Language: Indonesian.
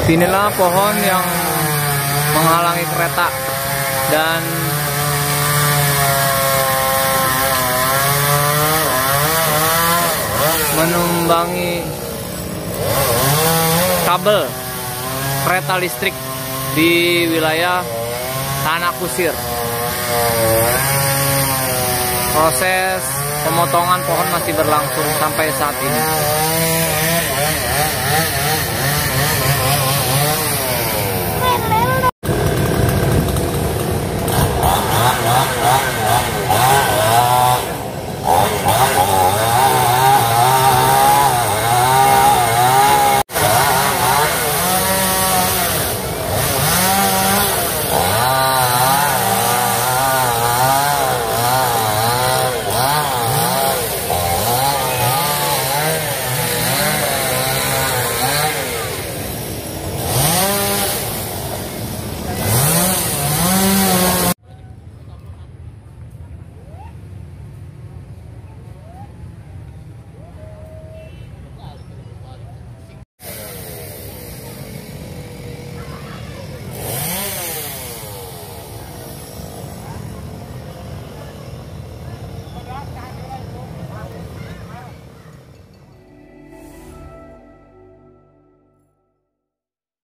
Inilah pohon yang menghalangi kereta dan menumbangi kabel kereta listrik di wilayah Tanah Kusir. Proses pemotongan pohon masih berlangsung sampai saat ini.